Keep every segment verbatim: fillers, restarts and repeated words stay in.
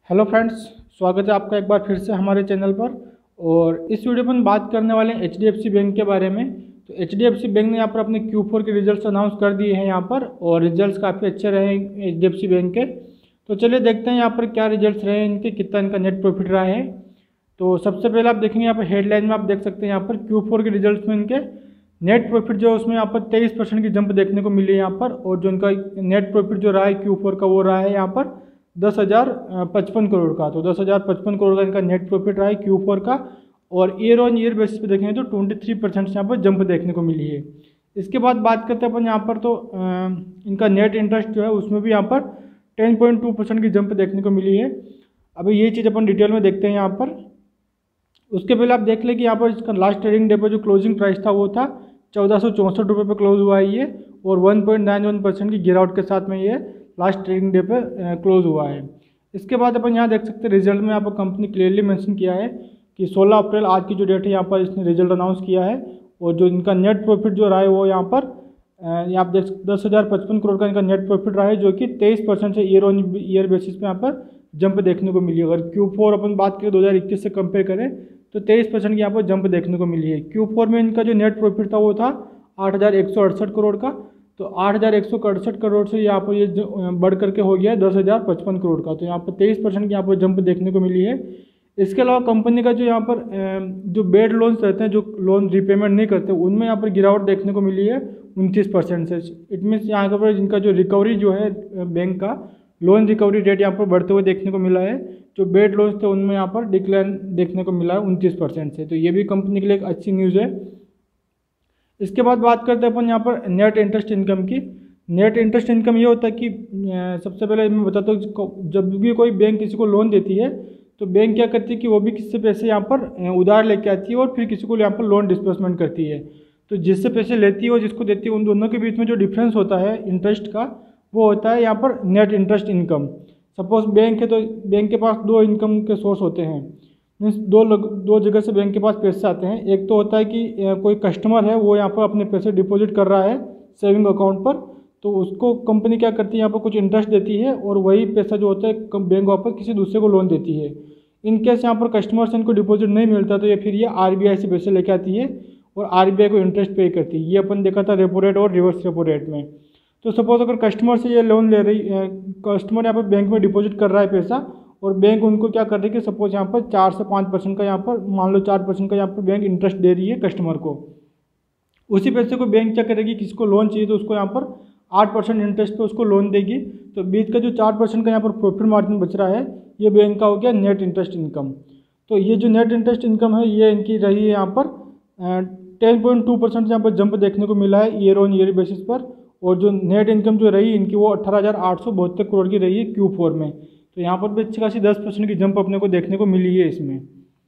Hello friends, स्वागत है आपका एक बार फिर से हमारे चैनल पर। और इस वीडियो में हम बात करने वाले हैं H D F C bank के बारे में। तो H D F C bank ने यहाँ पर अपने क्यू फोर के रिजल्ट्स अनाउंस कर दिए हैं यहाँ पर, और रिजल्ट्स काफ़ी अच्छे रहे हैं H D F C bank के। तो चलिए देखते हैं यहाँ पर क्या रिजल्ट्स रहे हैं इनके, कितना इनका नेट प्रॉफिट रहा है। तो सबसे पहले आप देखेंगे यहाँ पर हेडलाइन में आप देख सकते हैं यहाँ पर क्यू फोर के रिजल्ट्स में इनके नेट प्रॉफिट जो है उसमें यहाँ पर तेईस परसेंट की जंप देखने को मिली है यहाँ पर। और जो इनका नेट प्रॉफिट जो रहा है क्यू फोर का वो रहा है यहाँ पर दस हज़ार पचपन करोड़ का। तो दस हज़ार पचपन करोड़ का इनका नेट प्रॉफिट रहा है क्यू फोर का। और ईयर ऑन ईयर बेसिस पे देखेंगे तो ट्वेंटी थ्री परसेंट यहाँ पर जंप देखने को मिली है। इसके बाद बात करते हैं अपन यहाँ पर, तो इनका नेट इंटरेस्ट जो है उसमें भी यहाँ पर टेन पॉइंट टू परसेंट की जंप देखने को मिली है। अभी ये चीज़ अपन डिटेल में देखते हैं यहाँ पर। उसके पहले आप देख लें कि यहाँ पर इसका लास्ट ट्रेडिंग डे पर जो क्लोजिंग प्राइस था वो था चौदह सौ चौंसठ रुपये पर क्लोज हुआ है ये, और one point nine one percent की गिरावट के साथ में ये लास्ट ट्रेडिंग डे पे क्लोज हुआ है। इसके बाद अपन यहाँ देख सकते हैं रिजल्ट में यहाँ पर कंपनी क्लियरली मेंशन किया है कि सोलह अप्रैल आज की जो डेट है यहाँ पर इसने रिजल्ट अनाउंस किया है। और जो इनका नेट प्रॉफिट जो रहा है वो यहाँ पर यहाँ आप देख सकते दस हज़ार पचपन करोड़ का इनका नेट प्रॉफिट रहा है, जो कि तेईस परसेंट से ईयर ऑन ईयर बेसिस पे यहाँ पर जंप देखने को मिली है। अगर क्यू फोर अपन बात करें दो हज़ार इक्कीस से कंपेयर करें तो तेईस परसेंट की यहाँ पर जंप देखने को मिली है। क्यू फोर में इनका जो नेट प्रॉफिट था वो था आठ हज़ार एक सौ अड़सठ करोड़ का। तो आठ हज़ार एक सौ अड़सठ करोड़ से यहाँ पर ये बढ़ करके हो गया है दस हज़ार पचपन करोड़ का। तो यहाँ पर तेईस परसेंट की यहाँ पर जंप देखने को मिली है। इसके अलावा कंपनी का जो यहाँ पर जो बेड लोन्स रहते हैं, जो लोन रिपेमेंट नहीं करते, उनमें यहाँ पर गिरावट देखने को मिली है उनतीस परसेंट से। इट मीन्स यहाँ पर इनका जो रिकवरी जो है बैंक का लोन रिकवरी रेट यहाँ पर बढ़ते हुए देखने को मिला है। जो बेड लोन्स थे उनमें यहाँ पर डिक्लाइन देखने को मिला है उनतीस परसेंट से। तो ये भी कंपनी के लिए एक अच्छी न्यूज़ है। इसके बाद बात करते हैं अपन यहाँ पर नेट इंटरेस्ट इनकम की। नेट इंटरेस्ट इनकम ये होता है कि सबसे पहले मैं बताता हूँ, जब भी कोई बैंक किसी को लोन देती है तो बैंक क्या करती है कि वो भी किससे पैसे यहाँ पर उधार लेके आती है और फिर किसी को यहाँ पर लोन डिस्बर्समेंट करती है। तो जिससे पैसे लेती है और जिसको देती है उन दोनों के बीच में जो डिफरेंस होता है इंटरेस्ट का वो होता है यहाँ पर net interest income. Suppose bank है तो बैंक के पास दो इनकम के सोर्स होते हैं, मीन्स दो दो जगह से बैंक के पास पैसे आते हैं। एक तो होता है कि कोई कस्टमर है वो यहाँ पर अपने पैसे डिपॉजिट कर रहा है सेविंग अकाउंट पर, तो उसको कंपनी क्या करती है यहाँ पर कुछ इंटरेस्ट देती है और वही पैसा जो होता है बैंक वापस किसी दूसरे को लोन देती है। इन केस यहाँ पर कस्टमर से इनको डिपॉजिट नहीं मिलता तो ये फिर ये आर बी आई से पैसे लेके आती है और आर बी आई को इंटरेस्ट पे करती है। ये अपन देखा था रेपो रेट और रिवर्स रेपो रेट में। तो सपोज अगर कस्टमर से ये लोन ले रही, कस्टमर यहाँ पर बैंक में डिपॉजिट कर रहा है पैसा और बैंक उनको क्या कर रही है कि सपोज यहाँ पर चार से पाँच परसेंट का यहाँ पर मान लो चार परसेंट का यहाँ पर बैंक इंटरेस्ट दे रही है कस्टमर को। उसी पैसे को बैंक क्या करेगी, किसको लोन चाहिए तो उसको यहाँ पर आठ परसेंट इंटरेस्ट पे उसको लोन देगी। तो बीच का जो चार परसेंट का यहाँ पर प्रॉफिट मार्जिन बच रहा है ये बैंक का हो गया नेट इंटरेस्ट इनकम। तो ये जो नेट इंटरेस्ट इनकम है ये इनकी रही है यहाँ पर टेन पॉइंट टू परसेंट यहाँ पर जंप देखने को मिला है ईयर ऑन ईयर बेसिस पर। और जो नेट इनकम जो रही इनकी वो अठारह हज़ार आठ सौ बहत्तर करोड़ की रही है क्यू फोर में। तो यहाँ पर भी अच्छी खासी दस परसेंट की जंप अपने को देखने को मिली है इसमें।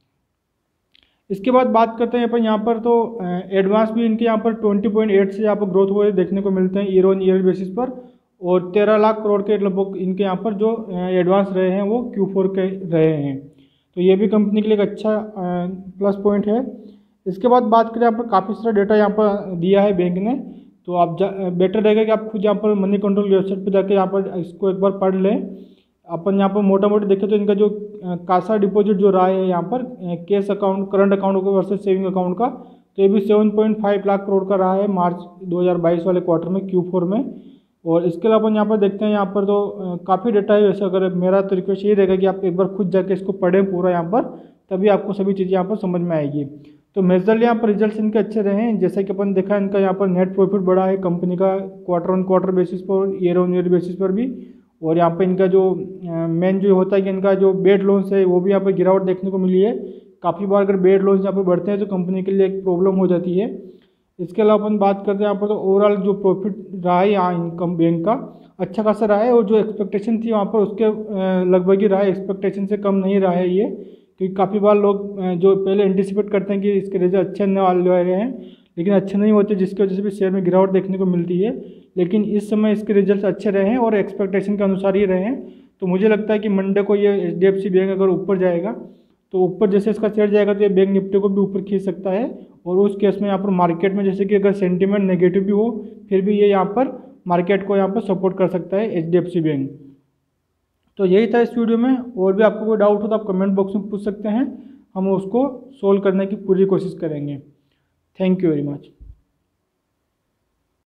इसके बाद बात करते हैं अपन यहाँ पर, तो एडवांस भी इनके यहाँ पर बीस पॉइंट आठ से यहाँ पर ग्रोथ हुए देखने को मिलते हैं ईयर ऑन ईयर बेसिस पर। और तेरह लाख करोड़ के लगभग इनके यहाँ पर जो एडवांस रहे हैं वो क्यू फोर के रहे हैं। तो ये भी कंपनी के लिए एक अच्छा प्लस पॉइंट है। इसके बाद बात करें यहाँ पर काफ़ी सारा डेटा यहाँ पर दिया है बैंक ने, तो आप बेटर रहेगा कि आप खुद यहाँ पर मनी कंट्रोल वेबसाइट पर जाकर यहाँ पर इसको एक बार पढ़ लें। अपन यहाँ पर मोटा मोटी देखें तो इनका जो कासा डिपॉजिट जो रहा है यहाँ पर कैश अकाउंट करंट अकाउंट का वर्सेस सेविंग अकाउंट का, तो ये भी सात पॉइंट पाँच लाख करोड़ का रहा है मार्च दो हज़ार बाईस वाले क्वार्टर में क्यू फोर में। और इसके अलावा अपन यहाँ पर देखते हैं यहाँ पर तो काफ़ी डेटा है। वैसे अगर मेरा तो रिक्वेस्ट यही रहेगा कि आप एक बार खुद जाके इसको पढ़ें पूरा यहाँ पर, तभी आपको सभी चीज़ें यहाँ पर समझ में आएगी। तो मेजरली यहाँ पर रिजल्ट्स इनके अच्छे रहे हैं। जैसे कि अपन देखा इनका यहाँ पर नेट प्रॉफिट बढ़ा है कंपनी का क्वार्टर ऑन क्वार्टर बेसिस पर, ईयर ऑन ईयर बेसिस पर भी। और यहाँ पर इनका जो मेन जो होता है कि इनका जो बेड लोन्स है वो भी यहाँ पर गिरावट देखने को मिली है। काफ़ी बार अगर बेड लोन्स यहाँ पर बढ़ते हैं तो कंपनी के लिए एक प्रॉब्लम हो जाती है। इसके अलावा अपन बात करते हैं यहाँ पर, तो ओवरऑल जो प्रॉफिट रहा है यहाँ इनकम बैंक का अच्छा खासा रहा है। और जो एक्सपेक्टेशन थी वहाँ पर उसके लगभग ही रहा है, एक्सपेक्टेशन से कम नहीं रहा है ये। क्योंकि काफ़ी बार लोग जो पहले एंटिसिपेट करते हैं कि इसके रिजल्ट अच्छे आने वाले हैं लेकिन अच्छे नहीं होते, जिसकी वजह से भी शेयर में गिरावट देखने को मिलती है। लेकिन इस समय इसके रिजल्ट अच्छे रहे हैं और एक्सपेक्टेशन के अनुसार ही रहे हैं। तो मुझे लगता है कि मंडे को ये H D F C bank अगर ऊपर जाएगा तो ऊपर जैसे इसका शेयर जाएगा तो ये बैंक निफ्टी को भी ऊपर खींच सकता है। और उस केस में यहाँ पर मार्केट में जैसे कि अगर सेंटीमेंट नेगेटिव भी हो फिर भी ये यहाँ पर मार्केट को यहाँ पर सपोर्ट कर सकता है H D F C bank. तो यही था इस वीडियो में। और भी आपको कोई डाउट हो तो आप कमेंट बॉक्स में पूछ सकते हैं, हम उसको सोल्व करने की पूरी कोशिश करेंगे। Thank you very much.